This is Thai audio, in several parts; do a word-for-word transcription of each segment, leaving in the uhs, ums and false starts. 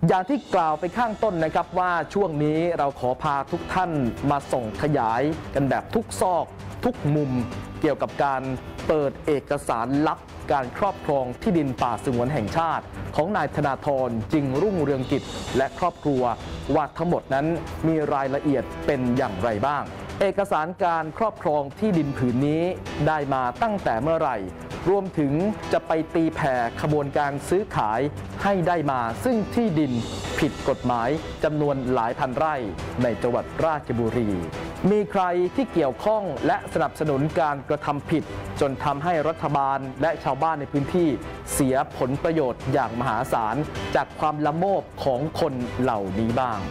อย่างที่กล่าวไปข้างต้นนะครับว่าช่วงนี้เราขอพาทุกท่านมาส่งขยายกันแบบทุกซอกทุกมุมเกี่ยวกับการเปิดเอกสารลับการครอบครองที่ดินป่าสงวนแห่งชาติของนายธนาธรจึงรุ่งเรืองกิจและครอบครัวว่าทั้งหมดนั้นมีรายละเอียดเป็นอย่างไรบ้างเอกสารการครอบครองที่ดินผืนนี้ได้มาตั้งแต่เมื่อไหร่รวมถึงจะไปตีแผ่ขบวนการซื้อขายให้ได้มาซึ่งที่ดินผิดกฎหมายจำนวนหลายพันไร่ในจังหวัดราชบุรีมีใครที่เกี่ยวข้องและสนับสนุนการกระทำผิดจนทำให้รัฐบาลและชาวบ้านในพื้นที่เสียผลประโยชน์อย่างมหาศาลจากความละโมบของคนเหล่านี้บ้าง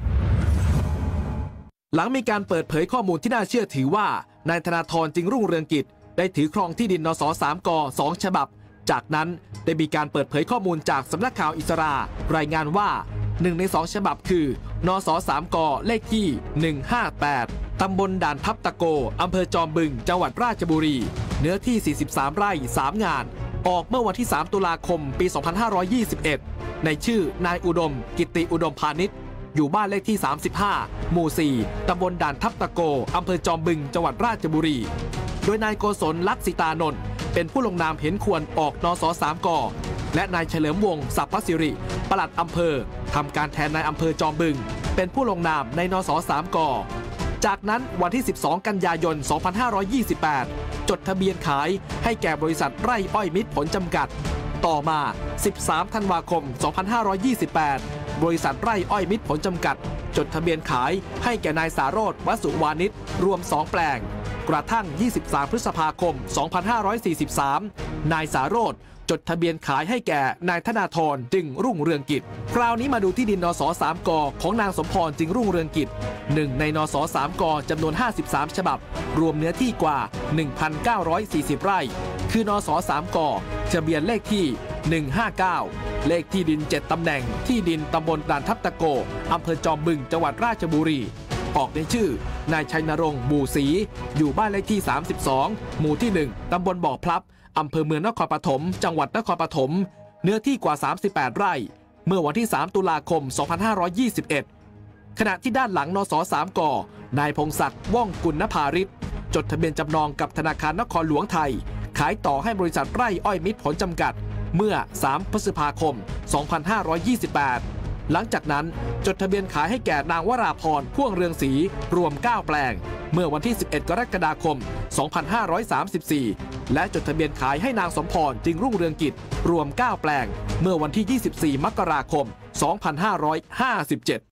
หลังมีการเปิดเผยข้อมูลที่น่าเชื่อถือว่านายธนาธรจึงรุ่งเรืองกิจได้ถือครองที่ดินนสสามกสองฉบับจากนั้นได้มีการเปิดเผยข้อมูลจากสำนักข่าวอิสรารายงานว่าหนึ่งในสองฉบับคือนสสามกเลขที่หนึ่งห้าแปดตำบลด่านทับตะโกอำเภอจอมบึงจังหวัดราชบุรีเนื้อที่สี่สิบสามไร่สามงานออกเมื่อวันที่สามตุลาคมปีสองพันห้าร้อยยี่สิบเอ็ดในชื่อนายอุดมกิติอุดมพาณิชย์อยู่บ้านเลขที่สามสิบห้าหมู่สี่ตำบลด่านทับตะโกอำเภอจอมบึงจังหวัดราชบุรีโดยนายโกศลลักษิตานนท์เป็นผู้ลงนามเห็นควรออกนสสามกและนายเฉลิมวงศ์สัพพสิริปลัดอำเภอทำการแทนนายอำเภอจอมบึงเป็นผู้ลงนามในนสสามกจากนั้นวันที่สิบสองกันยายนสองพันห้าร้อยยี่สิบแปดจดทะเบียนขายให้แก่บริษัทไร่อ้อยมิตรผลจำกัดต่อมาสิบสามธันวาคมสองพันห้าร้อยยี่สิบแปดบริษัทไร่อ้อยมิตรผลจำกัดจดทะเบียนขายให้แก่นายสาโรจน์วสุวานิชรวมสองแปลงกระทั่งยี่สิบสามพฤษภาคมสองพันห้าร้อยสี่สิบสามนายสาโรจน์จดทะเบียนขายให้แก่นายธนาธรจึงรุ่งเรืองกิจคราวนี้มาดูที่ดินนสสามกของนางสมพรจึงรุ่งเรืองกิจหนึ่งในนสสามกจำนวนห้าสิบสามฉบับรวมเนื้อที่กว่า หนึ่งพันเก้าร้อยสี่สิบ ไร่คือนสสามกทะเบียนเลขที่หนึ่งห้าเก้าเลขที่ดินเจ็ดตำแหน่งที่ดินตำบลด่านทับตะโกอำเภอจอมบึงจังหวัดราชบุรีออกในชื่อนายชัยนรงค์บู่ศรีอยู่บ้านเลขที่สามสิบสองหมู่ที่หนึ่งตำบลบ่อพลับอำเภอเมืองนครปฐมจังหวัดนครปฐมเนื้อที่กว่าสามสิบแปดไร่เมื่อวันที่สามตุลาคมสองพันห้าร้อยยี่สิบเอ็ดขณะที่ด้านหลังนสสามกนายพงศักดิ์ว่องกุลนภาริศจดทะเบียนจำนองกับธนาคารนครหลวงไทยขายต่อให้บริษัทไร่อ้อยมิตรผลจำกัดเมื่อสามพฤษภาคมสองพันห้าร้อยยี่สิบแปดหลังจากนั้นจดทะเบียนขายให้แก่นางวราพรพ่วงเรืองศรีรวมเก้าแปลงเมื่อวันที่สิบเอ็ดกรกฎาคมสองพันห้าร้อยสามสิบสี่และจดทะเบียนขายให้นางสมพรจึงรุ่งเรืองกิจรวมเก้าแปลงเมื่อวันที่ยี่สิบสี่มกราคมสองพันห้าร้อยห้าสิบเจ็ด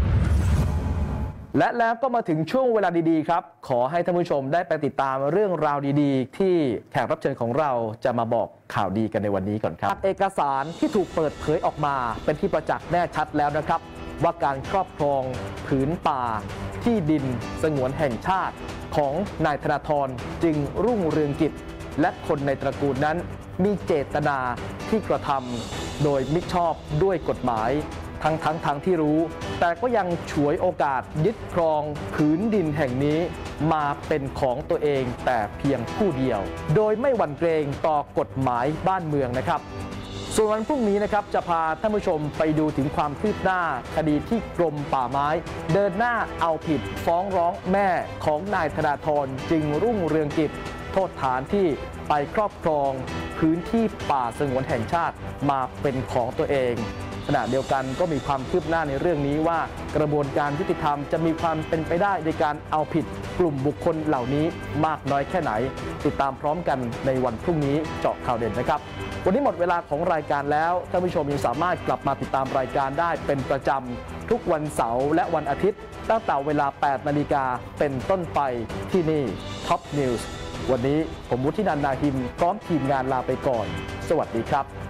และแล้วก็มาถึงช่วงเวลาดีๆครับขอให้ท่านผู้ชมได้ไปติดตามเรื่องราวดีๆที่แขกรับเชิญของเราจะมาบอกข่าวดีกันในวันนี้ก่อนครับเอกสารที่ถูกเปิดเผยออกมาเป็นที่ประจักษ์แน่ชัดแล้วนะครับว่าการครอบครองผืนป่าที่ดินสงวนแห่งชาติของนายธนาธรจึงรุ่งเรืองกิจและคนในตระกูลนั้นมีเจตนาที่กระทำโดยมิชอบด้วยกฎหมายทั้งทั้งทั้งที่รู้แต่ก็ยังฉวยโอกาสยึดครองผืนดินแห่งนี้มาเป็นของตัวเองแต่เพียงผู้เดียวโดยไม่หวั่นเกรงต่อกฎหมายบ้านเมืองนะครับส่วนวันพรุ่งนี้นะครับจะพาท่านผู้ชมไปดูถึงความคืบหน้าคดีที่กรมป่าไม้เดินหน้าเอาผิดฟ้องร้องแม่ของนายธนาธรจึงรุ่งเรืองกิจโทษฐานที่ไปครอบครองพื้นที่ป่าสงวนแห่งชาติมาเป็นของตัวเองขณะเดียวกันก็มีความคืบหน้าในเรื่องนี้ว่ากระบวนการยุติธรรมจะมีความเป็นไปได้ในการเอาผิดกลุ่มบุคคลเหล่านี้มากน้อยแค่ไหนติดตามพร้อมกันในวันพรุ่งนี้เจาะข่าวเด่นนะครับวันนี้หมดเวลาของรายการแล้วท่านผู้ชมยังสามารถกลับมาติดตามรายการได้เป็นประจำทุกวันเสาร์และวันอาทิตย์ตั้งแต่เวลาแปดนาฬิกาเป็นต้นไปที่นี่ Top News วันนี้ผมวุฒินันท์ นาหิมพร้อมทีมงานลาไปก่อนสวัสดีครับ